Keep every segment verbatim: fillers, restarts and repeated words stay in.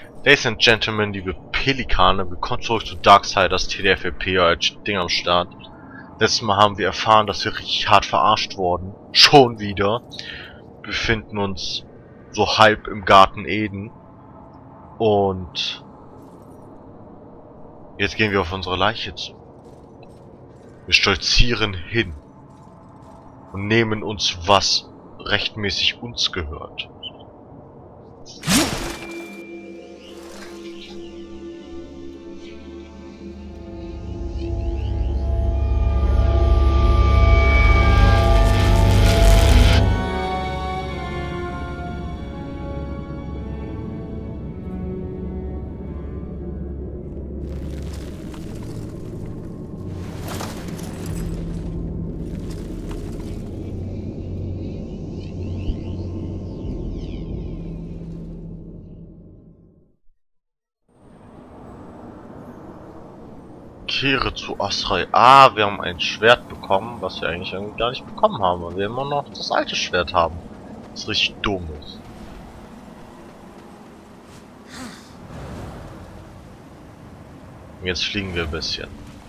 Ladies and Gentlemen, liebe Pelikane, willkommen zurück zu Darksiders T D F L P als Ding am Start. Letztes Mal haben wir erfahren, dass wir richtig hart verarscht wurden. Schon wieder. Wir befinden uns so halb im Garten Eden. Und jetzt gehen wir auf unsere Leiche zu. Wir stolzieren hin und nehmen uns, was rechtmäßig uns gehört. Kehre zu Azrael. Ah, wir haben ein Schwert bekommen, was wir eigentlich irgendwie gar nicht bekommen haben, weil wir immer noch das alte Schwert haben. Das richtig dumm ist. Und jetzt fliegen wir ein bisschen.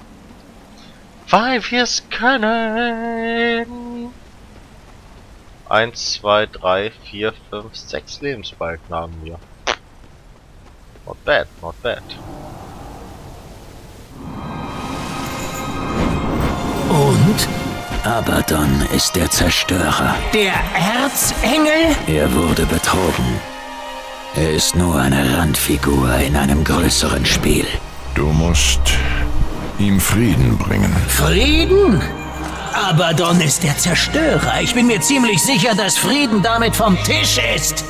Weil wir es können. Eins, zwei, drei, vier, fünf, sechs Lebensbalken haben wir. Not bad, not bad. Und Abaddon ist der Zerstörer. Der Erzengel? Er wurde betrogen. Er ist nur eine Randfigur in einem größeren Spiel. Du musst ihm Frieden bringen. Frieden? Abaddon ist der Zerstörer. Ich bin mir ziemlich sicher, dass Frieden damit vom Tisch ist.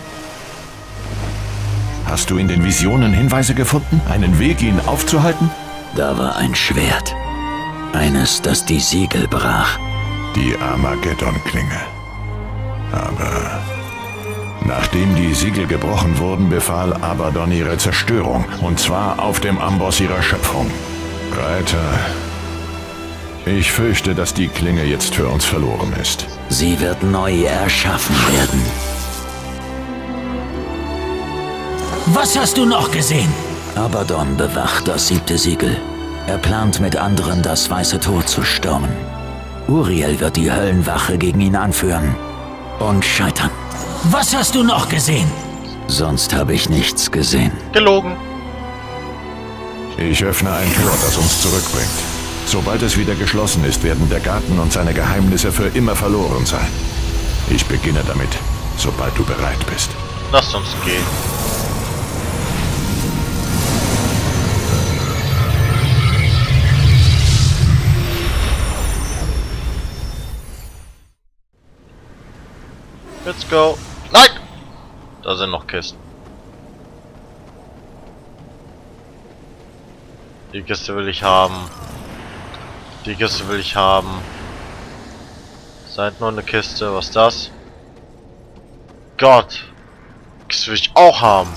Hast du in den Visionen Hinweise gefunden? Einen Weg, ihn aufzuhalten? Da war ein Schwert. Eines, das die Siegel brach. Die Armageddon-Klinge. Aber nachdem die Siegel gebrochen wurden, befahl Abaddon ihre Zerstörung. Und zwar auf dem Amboss ihrer Schöpfung. Reiter, ich fürchte, dass die Klinge jetzt für uns verloren ist. Sie wird neu erschaffen werden. Was hast du noch gesehen? Abaddon bewacht das siebte Siegel. Er plant mit anderen, das Weiße Tor zu stürmen. Uriel wird die Höllenwache gegen ihn anführen. Und scheitern. Was hast du noch gesehen? Sonst habe ich nichts gesehen. Gelogen. Ich öffne ein Tor, das uns zurückbringt. Sobald es wieder geschlossen ist, werden der Garten und seine Geheimnisse für immer verloren sein. Ich beginne damit, sobald du bereit bist. Lass uns gehen. Let's go. Nein! Da sind noch Kisten. Die Kiste will ich haben. Die Kiste will ich haben. Seid nur eine Kiste. Was ist das? Gott. Das will ich auch haben.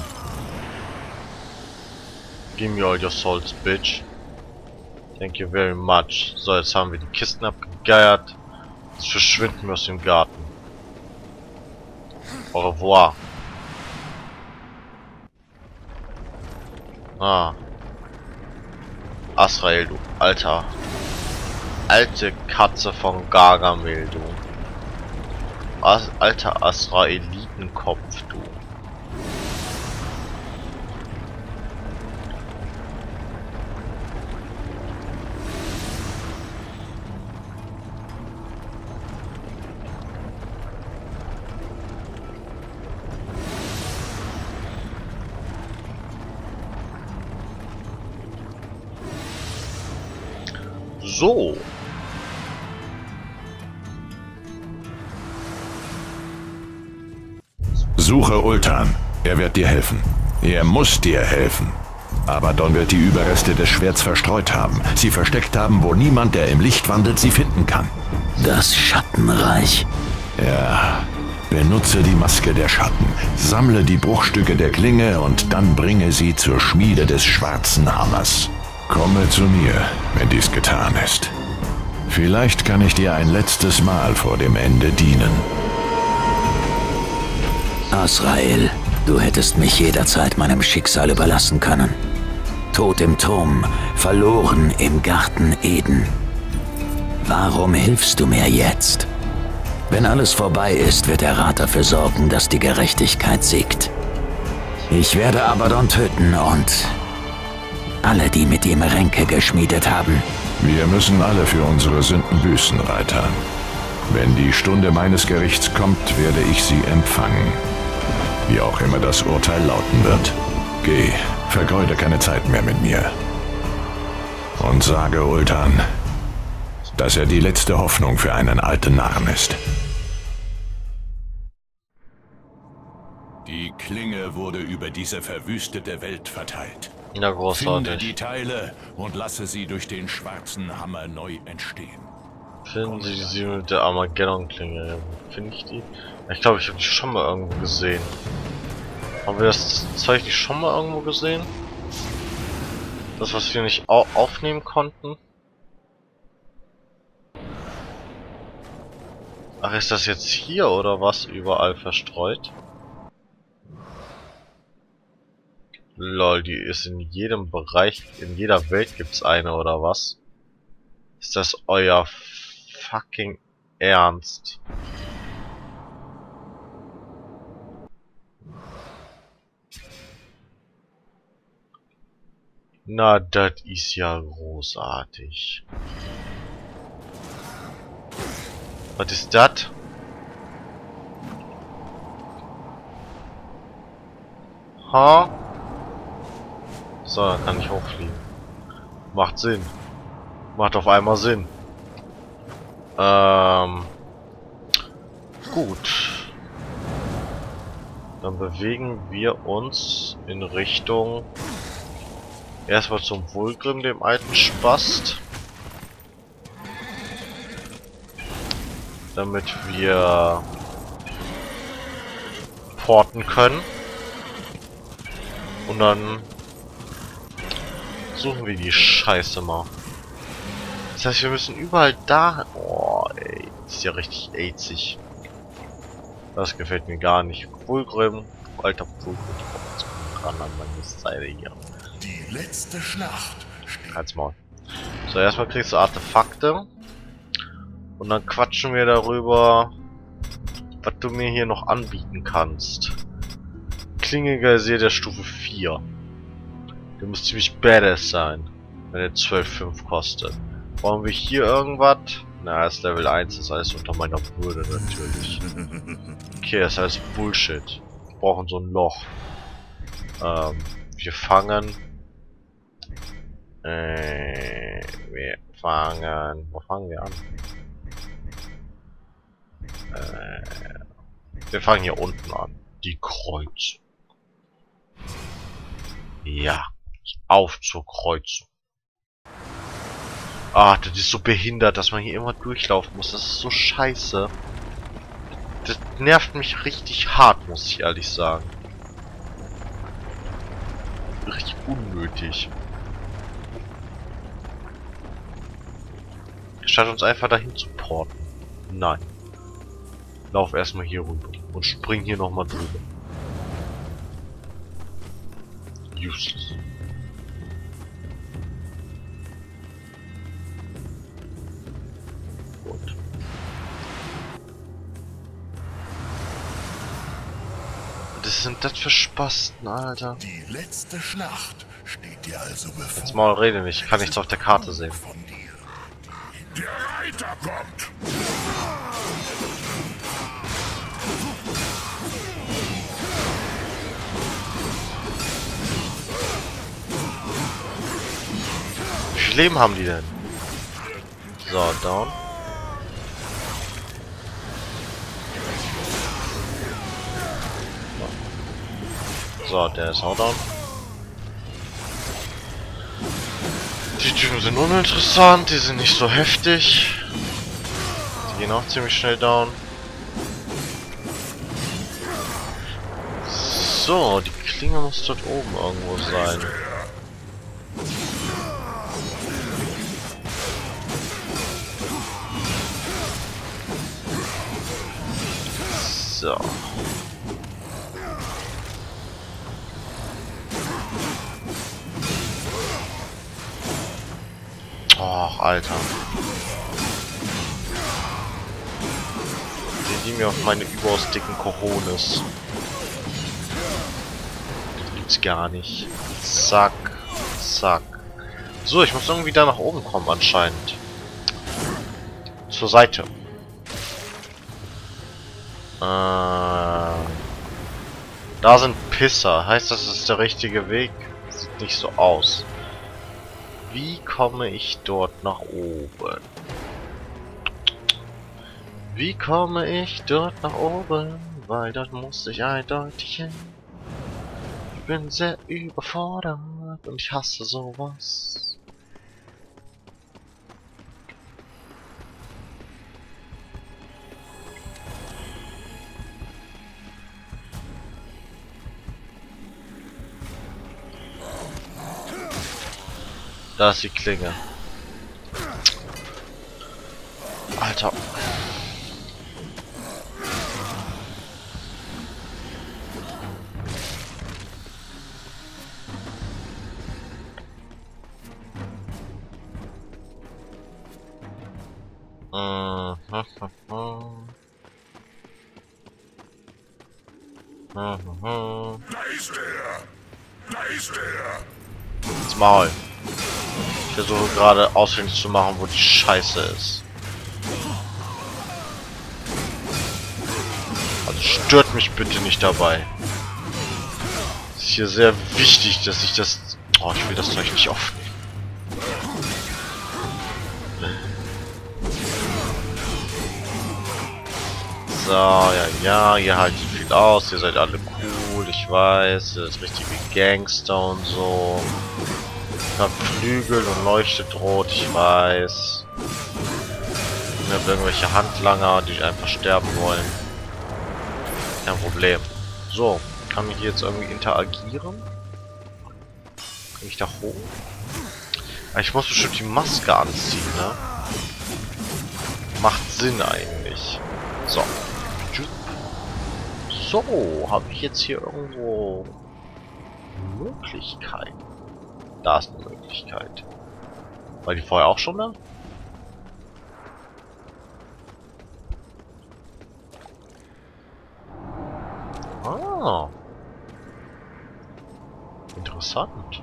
Give me all your souls, bitch. Thank you very much. So, jetzt haben wir die Kisten abgegeiert. Jetzt verschwinden wir aus dem Garten. Au revoir. Ah. Azrael, du alter. Alte Katze von Gargamel, du. As alter Azraelitenkopf, du. So. Suche Ultan. Er wird dir helfen. Er muss dir helfen. Abaddon wird die Überreste des Schwerts verstreut haben. Sie versteckt haben, wo niemand, der im Licht wandelt, sie finden kann. Das Schattenreich. Ja. Benutze die Maske der Schatten. Sammle die Bruchstücke der Klinge und dann bringe sie zur Schmiede des schwarzen Hammers. Komme zu mir, wenn dies getan ist. Vielleicht kann ich dir ein letztes Mal vor dem Ende dienen. Azrael, Du hättest mich jederzeit meinem Schicksal überlassen können. Tot im Turm, verloren im Garten Eden. Warum hilfst du mir jetzt? Wenn alles vorbei ist, wird der Rat dafür sorgen, dass die Gerechtigkeit siegt. Ich werde Abaddon töten und alle, die mit ihm Ränke geschmiedet haben. Wir müssen alle für unsere Sünden büßen, Reiter. Wenn die Stunde meines Gerichts kommt, werde ich sie empfangen. Wie auch immer das Urteil lauten wird. Geh, vergeude keine Zeit mehr mit mir. Und sage Ultan, dass er die letzte Hoffnung für einen alten Narren ist. Die Klinge wurde über diese verwüstete Welt verteilt. Ja, großartig. Finde die Teile und lasse sie durch den schwarzen Hammer neu entstehen. Finden Sie sie mit der Armageddon-Klinge. Finde ich die? Ich glaube, ich habe die schon mal irgendwo gesehen. Haben wir das Zeug nicht schon mal irgendwo gesehen? Das, was wir nicht au aufnehmen konnten? Ach, ist das jetzt hier oder was überall verstreut? Lol, die ist in jedem Bereich, in jeder Welt gibt's eine oder was? Ist das euer fucking Ernst? Na, das ist ja großartig. Was ist das? Ha? So, dann kann ich hochfliegen. Macht Sinn. Macht auf einmal Sinn. Ähm. Gut. Dann bewegen wir uns in Richtung... Erstmal zum Vulgrim, dem alten Spast. Damit wir porten können. Und dann suchen wir die Scheiße mal. Das heißt, wir müssen überall da... Oh, ey. Das ist ja richtig aizig. Das gefällt mir gar nicht. Vulgrim. Alter Vulgrim. Jetzt kommt ran an meine Seite hier. Die letzte Schlacht. Halt's Maul. So, erstmal kriegst du Artefakte. Und dann quatschen wir darüber, was du mir hier noch anbieten kannst. Klinge Geysir der Stufe vier. Der muss ziemlich badass sein, wenn er zwölf Komma fünf kostet. Brauchen wir hier irgendwas? Na, ist Level eins, das heißt unter meiner Würde natürlich. Okay, das heißt Bullshit. Wir brauchen so ein Loch. Ähm, wir fangen... Äh, wir fangen... Wo fangen wir an? Äh, wir fangen hier unten an. Die Kreuzung. Ja. Auf zur Kreuzung. Ah, das ist so behindert, dass man hier immer durchlaufen muss. Das ist so scheiße. Das nervt mich richtig hart, muss ich ehrlich sagen. Richtig unnötig. Statt uns einfach dahin zu porten. Nein. Lauf erstmal hier rüber und spring hier nochmal drüber. Useless. Gut. Was sind das für Spasten, Alter? Die letzte Schlacht steht dir also bevor. Jetzt mal rede nicht, ich kann nichts auf der Karte sehen. Der Reiter kommt! Wie viel Leben haben die denn? So, down. So, der ist auch down. Die Typen sind uninteressant, die sind nicht so heftig. Die gehen auch ziemlich schnell down. So, die Klinge muss dort oben irgendwo sein. So. Och, Alter. Die mir auf meine überaus dicken Cojones. Das gibt's gar nicht. Zack. Zack. So, ich muss irgendwie da nach oben kommen anscheinend. Zur Seite. Äh, da sind Pisser. Heißt das, das ist der richtige Weg? Sieht nicht so aus. Wie komme ich dort nach oben? Wie komme ich dort nach oben? Weil dort muss ich eindeutig hin. Ich bin sehr überfordert und ich hasse sowas. Da ist die Klinge. Alter. Da ist er! Da ist er! Ins Maul. Ich versuche gerade ausfindig zu machen, wo die Scheiße ist. Also stört mich bitte nicht dabei. Es ist hier sehr wichtig, dass ich das... Oh, ich will das Zeug nicht aufnehmen. So, ja, ja, ihr haltet viel aus, ihr seid alle cool, ich weiß, ihr seid richtige Gangster und so. Ihr habt Flügel und leuchtet rot, ich weiß. Ihr habt irgendwelche Handlanger, die einfach sterben wollen. Kein Problem. So, kann ich hier jetzt irgendwie interagieren? Kann ich da hoch? Ich muss bestimmt die Maske anziehen, ne? Macht Sinn eigentlich. So. So, habe ich jetzt hier irgendwo Möglichkeit? Da ist eine Möglichkeit. War die vorher auch schon da? Ah. Interessant.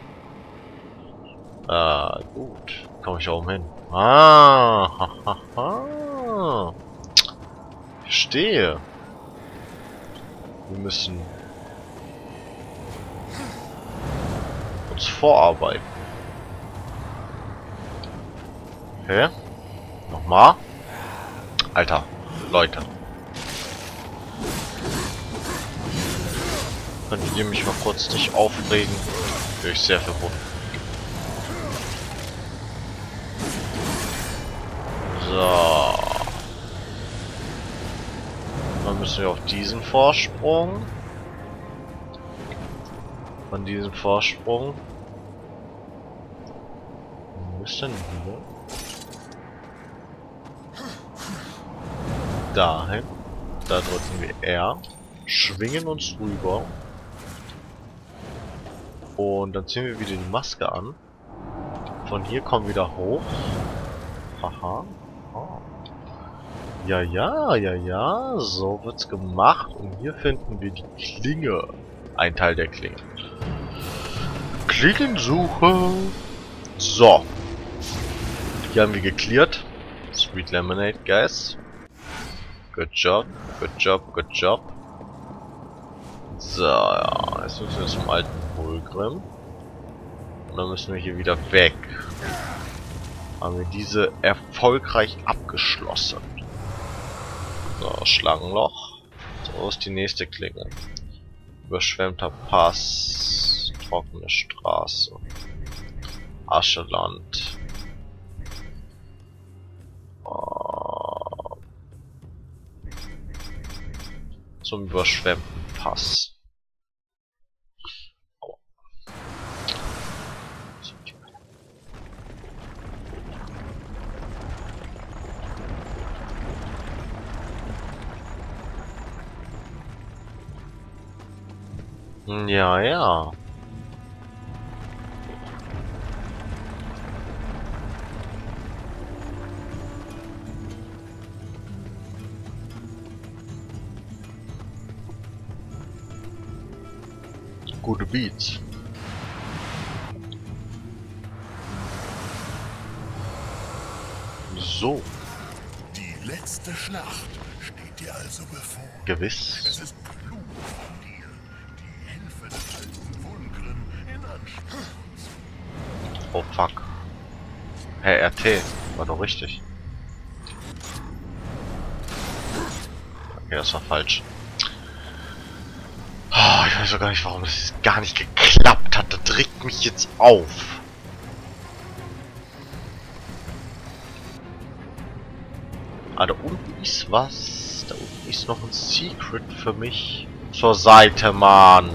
Ah, gut. Komme ich da oben hin? Ah, ha, ha, ha. Verstehe. Wir müssen uns vorarbeiten. Hä? Nochmal? Alter, Leute. Könntet ihr mich mal kurz nicht aufregen? Wäre ich sehr verbunden. So. Dann müssen wir auf diesen Vorsprung. Von diesem Vorsprung. Wo ist denn hier? Dahin. Da drücken wir R. Schwingen uns rüber. Und dann ziehen wir wieder die Maske an. Von hier kommen wir wieder hoch. Haha. Oh. Ja, ja, ja, ja, so wird's gemacht und hier finden wir die Klinge. Ein Teil der Klinge. Klingensuche. So. Hier haben wir geklärt. Sweet Lemonade, guys. Good job, good job, good job. So, ja, jetzt müssen wir zum alten Fulgrim. Und dann müssen wir hier wieder weg. Haben wir diese erfolgreich abgeschlossen. So, Schlangenloch. So ist die nächste Klinge. Überschwemmter Pass. Trockene Straße. Ascheland. Oh. Zum überschwemmten Pass. Oh. Ja, ja. gute Beats. So. Die letzte Schlacht steht dir also bevor. Gewiss. Es ist klug von dir, die Hilfe des alten Vulgrim in Anspruch zu nehmen. Oh fuck. Hey, R T. War doch richtig. Okay, das war falsch. Oh, ich weiß auch gar nicht, warum das gar nicht geklappt hat. Das regt mich jetzt auf. Ah, da unten ist was. Da unten ist noch ein Secret für mich. Zur Seite, Mann.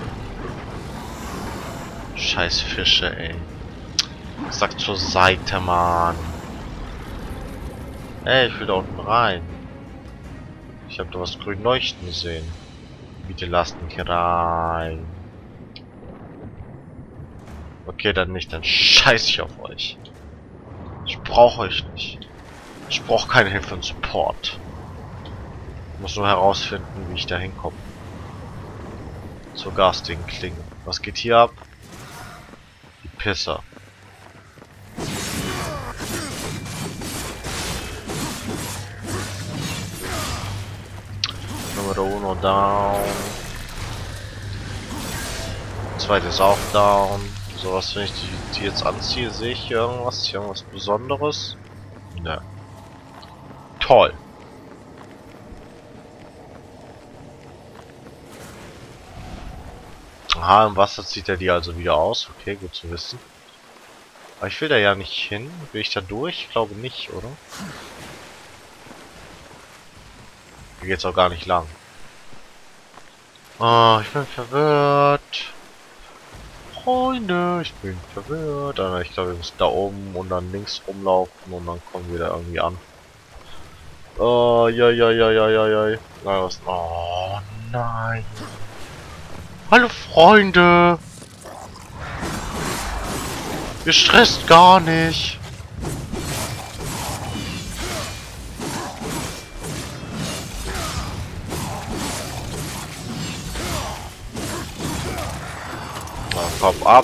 Scheiß Fische, ey. Ich sag zur Seite, Mann. Ey, ich will da unten rein. Ich hab da was grün leuchten gesehen. Bitte lasst mich rein. Okay, dann nicht. Dann scheiß ich auf euch. Ich brauche euch nicht. Ich brauche keine Hilfe und Support. Ich muss nur herausfinden, wie ich da hinkomme. Zur garstigen Klinge. Was geht hier ab? Die Pisser. Nummer uno down. Zweite ist auch down. So, was, wenn ich die, die jetzt anziehe, sehe ich hier irgendwas? Hier irgendwas Besonderes? Ne. Toll. Aha, im Wasser zieht er die also wieder aus. Okay, gut zu wissen. Aber ich will da ja nicht hin. Will ich da durch? Ich glaube nicht, oder? Hier geht's auch gar nicht lang. Oh, ich bin verwirrt. Freunde, ich bin verwirrt. Ah, ich glaube, wir müssen da oben und dann links rumlaufen und dann kommen wir da irgendwie an. Oh, ja, ja, ja, ja, ja, ja. Nein, was? Oh, nein. Hallo, Freunde. Ihr stresst gar nicht. Na, komm ab.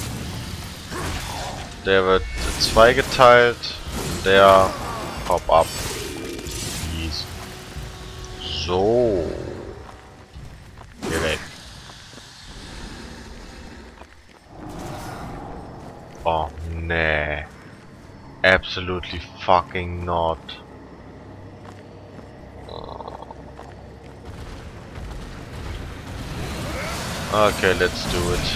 Der wird zweigeteilt. Der Pop ab. So. Geh weg. Oh, nee. Absolutely fucking not. Okay, let's do it.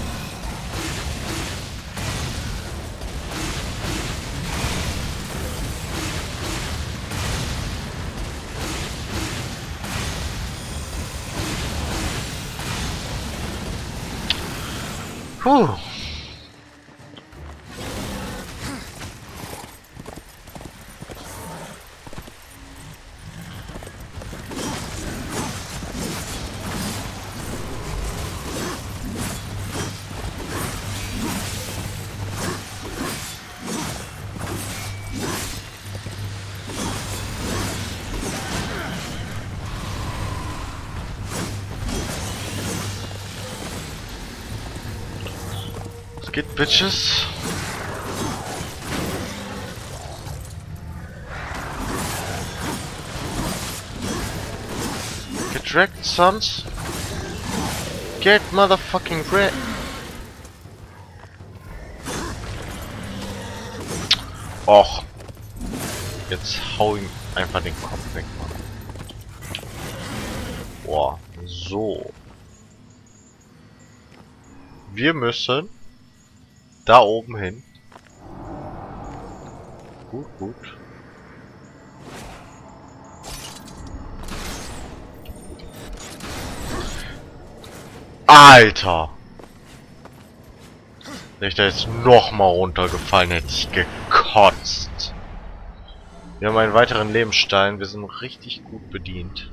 Puh. Geht, Bitches. Get wrecked, sons. Get motherfucking wrecked. Och. Jetzt hau ihm einfach den Kopf weg, Mann. Boah, so. Wir müssen da oben hin. Gut, gut. Alter! Wenn ich da jetzt nochmal runtergefallen, hätte ich gekotzt. Wir haben einen weiteren Lebensstein. Wir sind richtig gut bedient.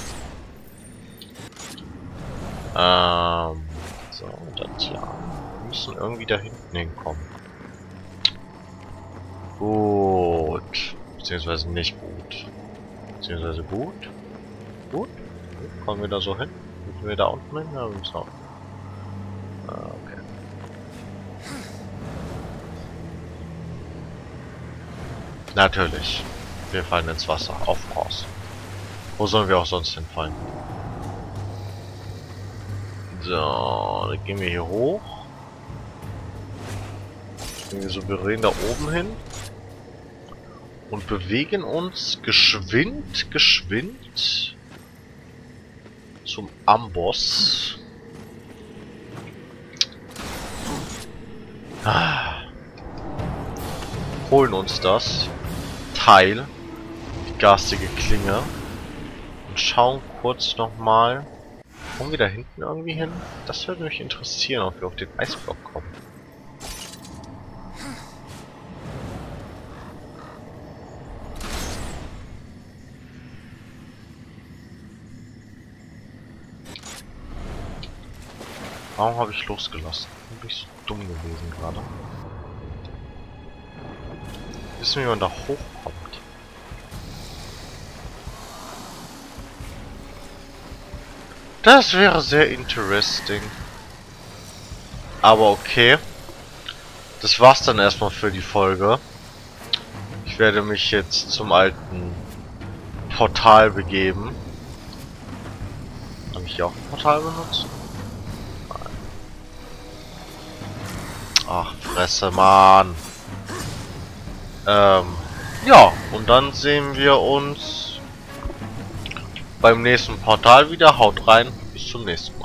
Ähm... So, das ja. Wir müssen irgendwie da hinten hinkommen. Gut. Beziehungsweise nicht gut. Beziehungsweise gut. Gut. Kommen wir da so hin? Müssen wir da unten hin? Ja, wir müssen auch. Natürlich. Wir fallen ins Wasser. Auf raus. Wo sollen wir auch sonst hinfallen? So, dann gehen wir hier hoch. Gehen wir souverän da oben hin. Und bewegen uns geschwind, geschwind zum Amboss. Ah. Holen uns das Teil, die garstige Klinge, und schauen kurz nochmal. Kommen wir da hinten irgendwie hin? Das würde mich interessieren, ob wir auf den Eisblock kommen. Warum habe ich losgelassen? Bin ich so dumm gewesen gerade? Wissen wir, wie man da hochkommt? Das wäre sehr interesting. Aber okay. Das war's dann erstmal für die Folge. Ich werde mich jetzt zum alten Portal begeben. Habe ich hier auch ein Portal benutzt? Nein. Ach, Fresse, Mann. Ähm, ja, und dann sehen wir uns beim nächsten Portal wieder. Haut rein, bis zum nächsten Mal.